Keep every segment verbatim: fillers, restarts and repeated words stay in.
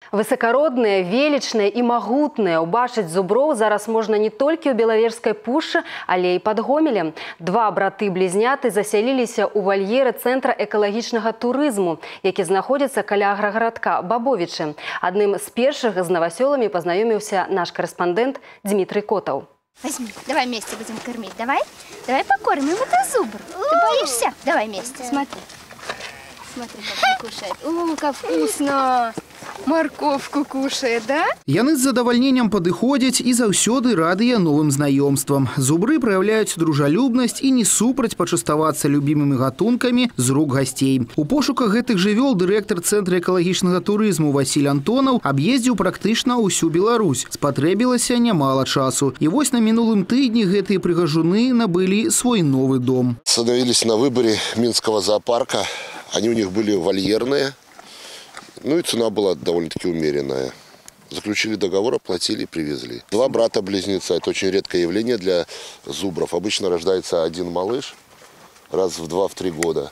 Высокородныя, величныя и могутныя. Убачыць зуброў зараз можна не толькі ў Белаверскай пушчы, але і пад Гомелем. Два браты-блізняты засяліліся ў вальеры Цэнтра экалагічнага турызму, які знаходзіцца каля аграгарадка Бабовічы. Адным з першых з новасёламі пазнаёміўся наш корреспондент Дмитрий Котов. Возьми, давай вместе будем кормить. Давай, давай покормим. Это зубр. Ты боишься? Давай вместе, смотри. Смотри, как он кушает. О, как вкусно! Морковку кушает, да? Яны з задавальненнем падыходзяць і заўсёды радыя новым знаёмствам. Зубры праяўляюць дружалюбнасць і не супраць пачаставацца любімымі гатункамі з рук гасцей. У пошуках гэтых жывёл дырэктар Цэнтра экалагічнага турызму Васіль Антонаў аб'ездзіў практычна ўсю Беларусь. Спатрэбілася нямала часу. І вось на мінулым тыдні гэтыя прыгажуны набылі свой новый дом. Остановились на выборе Минского зоопарка. Они у них были вольерные. Ну и цена была довольно-таки умеренная. Заключили договор, оплатили и привезли. Два брата-близнеца. Это очень редкое явление для зубров. Обычно рождается один малыш раз в два-три года.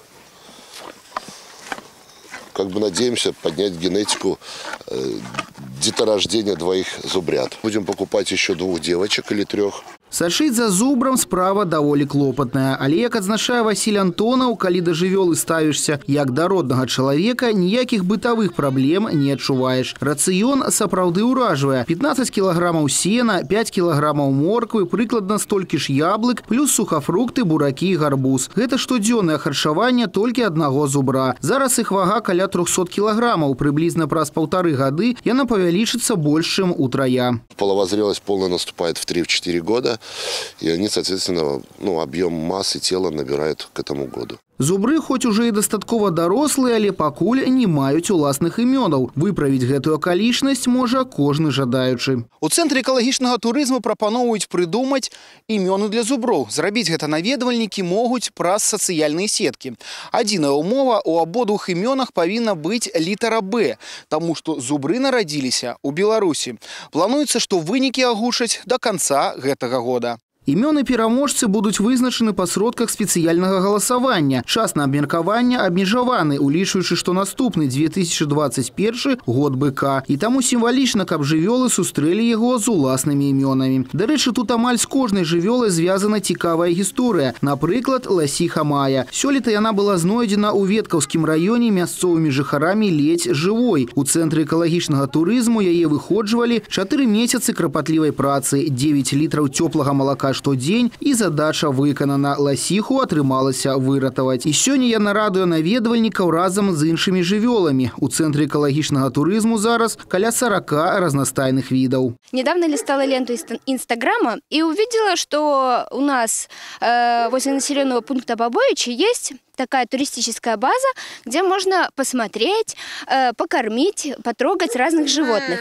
Как бы надеемся поднять генетику э, деторождения двоих зубрят. Будем покупать еще двух девочек или трех. Сачыць за зубрам справа даволі клопатная. Але, як адзначае Васіль Антонаў, калі да жывёлы ставішся як да роднага чалавека, ніякіх бытавых праблем не адчуваеш. Рацыён сапраўды ўражвае. пятнадцать кілаграмаў сена, пять кілаграмаў морквы, прыкладна столькі ж яблык, плюс сухафрукты, буракі і гарбуз. Гэта штодзённае харчаванне толькі аднаго зубра. Зараз іх вага каля трёхсот кілаграмаў. Прыблізна праз паўтары гады яна павялічыцца больш, чым утрая. Половозрелость полная наступает в три-четыре года. И они, соответственно, ну, объем массы тела набирают к этому году. Зубры хоть уже и дастаткова дарослыя, але пакуль не маюць уласных імёнаў. Выправіць гэтую акалічнасць можа кожны жадаючы. У Цэнтры экалагічнага турызму прапаноўваюць прыдумаць імёны для зуброў. Зрабіць гэта наведвальнікі могуць праз сацыяльныя сеткі. Адзіная ўмова, у абодвух імёнах павінна быць літара Б, таму што зубры нарадзіліся ў Беларусі. Плануецца, што вынікі агучаць да канца гэтага года. Імёны пераможцы будуць вызначаны па сродках спецыяльнага галасавання. Час на абмеркаванне абмежаваны, улічваючы, што наступны две тысячи двадцать первый год быка. І таму сімвалічна, каб жывёлы сустрэлі яго з уласнымі імёнамі. Дарэчы, тут амаль з кожнай жывёлай звязана цікавая гісторыя. Напрыклад, ласіха Мая. Сёлета яна была знойдзена ў Веткаўскім раёне мясцовымі жыхарамі ледзь жывой. У Цэнтры экалагічнага турызму яе выходжвалі чатыры месяцы крапатлівай працы, девять літраў цёплага малака штодзень, і задача выканана. Ласіху атрымалася выратаваць. І сёння яна радуе наведвальнікаў разам з іншымі жывёламі. У Цэнтры экалагічнага турызму зараз каля сорока разнастайных видов. Недавно листала ленту Инстаграма и увидела, что у нас э, возле населенного пункта Бабовичи есть такая туристическая база, где можно посмотреть, э, покормить, потрогать разных животных.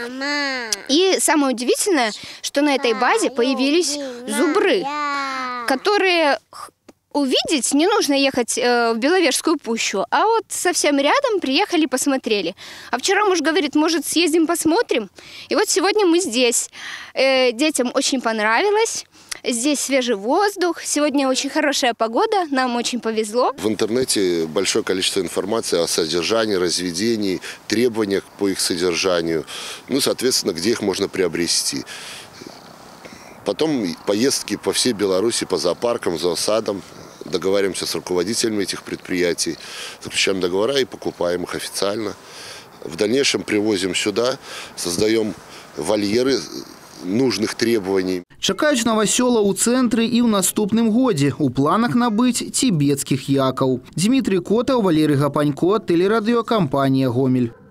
И самое удивительное, что на этой базе появились зубры, которые увидеть не нужно ехать э, в Беловежскую пущу, а вот совсем рядом приехали, посмотрели. А вчера муж говорит, может, съездим посмотрим? И вот сегодня мы здесь. Э, детям очень понравилось. Здесь свежий воздух, сегодня очень хорошая погода, нам очень повезло. В интернете большое количество информации о содержании, разведении, требованиях по их содержанию, ну, соответственно, где их можно приобрести. Потом поездки по всей Беларуси, по зоопаркам, зоосадам. Договариваемся с руководителями этих предприятий, заключаем договора и покупаем их официально. В дальнейшем привозим сюда, создаем вольеры нужных требований. Чакаюць новасёла ў цэнтры і ў наступным годзе. У планах набыць тибетскіх якаў. Дмитрий Котов, Валерий Гапанько, телерадиокомпания «Гомель».